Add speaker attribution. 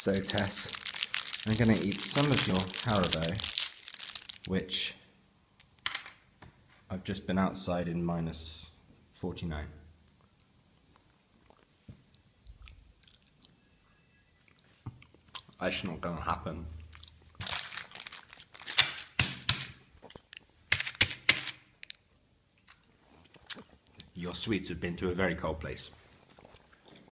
Speaker 1: So Tess, I'm going to eat some of your Haribo, which I've just been outside in minus 49. That's not going to happen. Your sweets have been to a very cold place.